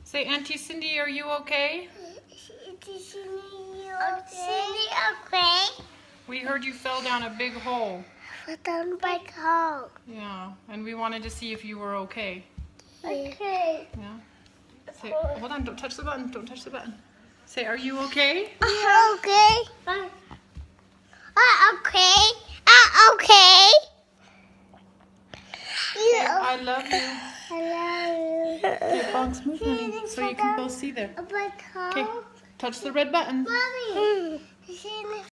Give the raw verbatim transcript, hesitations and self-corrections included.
Say, Auntie Cindy, are you okay? Auntie Cindy, you okay? okay? We heard you fell down a big hole. Fell down a big hole. Yeah, and we wanted to see if you were okay. Okay. Yeah. Say, hold on, don't touch the button. Don't touch the button. Say, are you okay? I'm okay. I'm okay. I'm okay. Say, I love you. I love you. Okay, Bonks, move, honey, so you can both see there. Okay, touch the red button. Mommy.